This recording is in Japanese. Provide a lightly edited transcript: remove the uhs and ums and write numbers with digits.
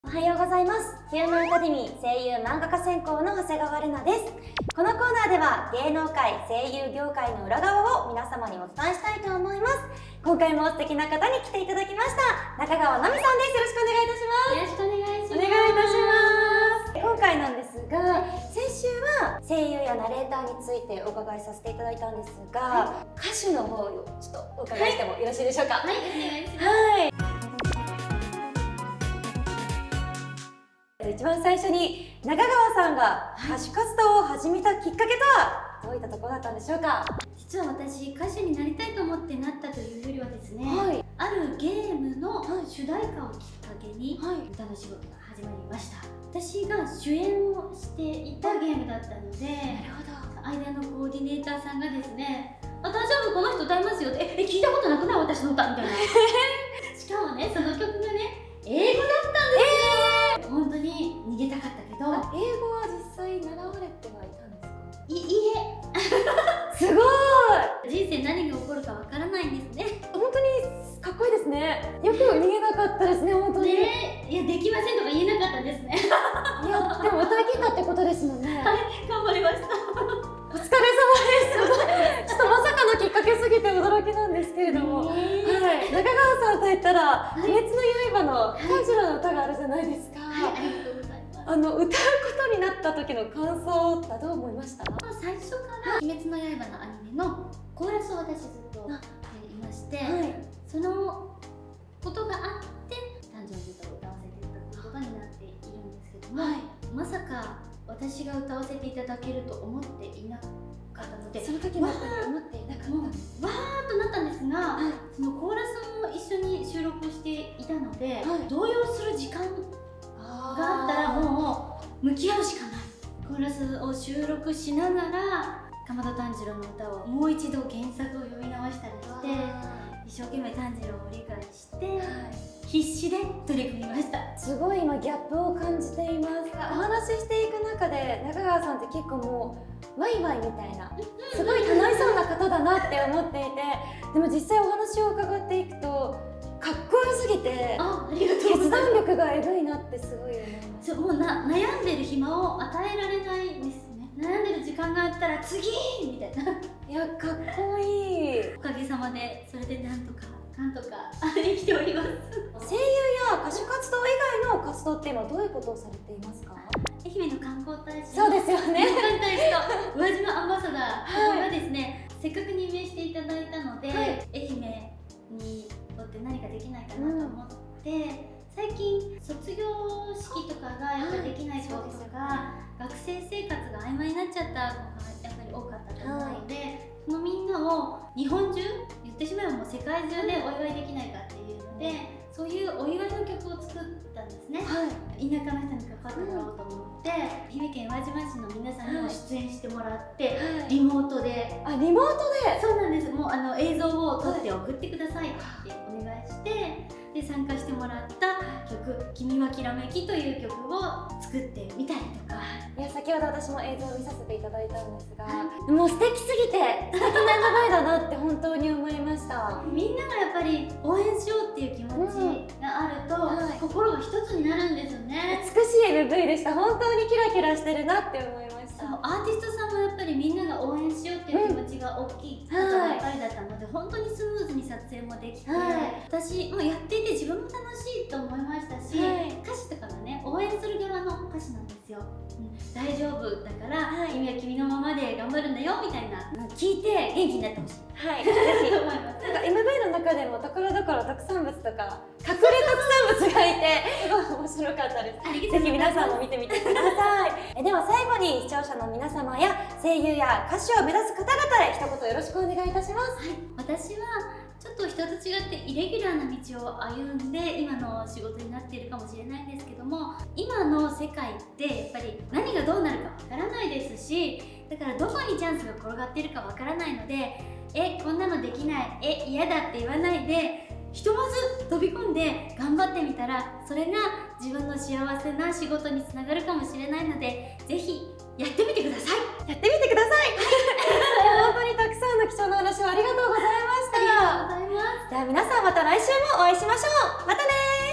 おはようございます。ヒューマンアカデミー声優漫画家専攻の長谷川玲奈です。このコーナーでは芸能界、声優業界の裏側を皆様にお伝えしたいと思います。今回も素敵な方に来ていただきました。中川奈美さんです。よろしくお願いいたします。 よろしくお願いします。 お願いいたします。今回なんですが、先週は声優やナレーターについてお伺いさせていただいたんですが、歌手の方をちょっとお伺いしてもよろしいでしょうか。 はい、お願いします。 はい。一番最初に中川さんが歌手活動を始めたきっかけとはどういったところだったんでしょうか。 実は私、歌手になりたいと思ってなったというよりはですね、 はい、 あるゲームの主題歌をきっかけに歌の仕事が始まりました。私が主演をしていたゲームだったので、間のコーディネーターさんがですね、大丈夫、この人歌いますよって、聞いたことなくない私の歌みたいな。しかもね、その曲がね、英語だったんですよ。本当に逃げたかったけど、 英語は実際習われてはいたんですか。 いいえすごい。人生何が起こるかわからないんですね。 本当にかっこいいですね。よく逃げなかったですね、本当に。 ね、いや、できませんとか言えなかったですね。 いや、でも歌い切ったってことですもんね。 はい、頑張りました。 お疲れ様です。ちょっとまさかのきっかけすぎて驚きなんですけれども、はい、中川さんといったら「鬼滅の刃」の炭治郎の歌があるじゃないですか。 はい、ありがとうございます。 歌うことになった時の感想はどう思いました？ 最初から「鬼滅の刃」のアニメのコーラスを私ずっとやりまして、そのことがあって誕生日歌を歌わせていただくことになっているんですけども、まさか私が歌わせていただけると思っていなかったので、 その時も思っていなかったんです。 わーっとなったんですが、そのコーラスも一緒に収録していたので、動揺する時間があったらもう向き合うしかない。コーラスを収録しながら鎌田炭治郎の歌をもう一度原作を読み直したりして、一生懸命炭治郎を理解して、必死で取り組みました。 すごい今ギャップを感じています。お話ししていく中で中川さんって結構もうワイワイみたいな、すごい楽しそうな方だなって思っていて、でも実際お話を伺っていくとかっこよすぎて、決断力がえぐいなってすごい思います。 もう悩んでる暇を与えられないんですね。悩んでる時間があったら次みたいな。 いや、かっこいい。 おかげさまでそれでなんとか生きております。 声優や歌手活動以外の活動って今どういうことをされていますか？ 愛媛の観光大使、 そうですよね。 観光大使と宇和島アンバサダー、これはですね、せっかく任命していただいたので、愛媛にとって何かできないかなと思って、最近卒業式とかがやっぱりできない子とか、学生生活が曖昧になっちゃった子がやっぱり多かったと思うので、そのみんなを日本中、言ってしまえばもう世界中でお祝いできないかっていうので、そういうお祝いの曲を作ったんですね。田舎の人にかかってもらおうと思って、愛媛県宇和島市の皆さんにも出演してもらって、リモートで。 リモートで。 そうなんです。もう映像を撮って送ってくださいってお願いして、で参加してもらった曲「君はきらめき」という曲を作ってみたりとか。 いや、先ほど私も映像を見させていただいたんですが、もう素敵すぎて素敵な名前だなって本当に思いました。 みんながやっぱり応援しようっていう気持ちがあると、心が一つになるんですよね。 美しい MV でした。本当にキラキラしてるなって思いました。 アーティストさんもやっぱりみんなが応援しようっていう気持ちが大きい方ばっかりだったので、本当にスムーズに撮影もできて、私もやっていて自分も楽しいと思いましたし、歌詞とかがね、応援する側の歌詞なんですよ。大丈夫だから、君は君のままで頑張るんだよみたいなのを聞いて元気になってほしい。 はい、ぜひ思います。なんか MV の中でもところどころ特産物とか隠れ特産物がいてすごい面白かったです。ぜひ皆さんも見てみてください。では最後に視聴者の皆様や声優や歌手を目指す方々へ一言よろしくお願いいたします。 私はちょっと人と違ってイレギュラーな道を歩んで今の仕事になっているかもしれないんですけども、今の世界ってやっぱり何がどうなるかわからないですし、だからどこにチャンスが転がっているかわからないので、こんなのできない、嫌だって言わないで、ひとまず飛び込んで頑張ってみたら、それが自分の幸せな仕事につながるかもしれないので、ぜひやってみてください。 やってみてください。本当にたくさんの貴重な話をありがとうございました。 ありがとうございます。 では皆さんまた来週もお会いしましょう。またねー。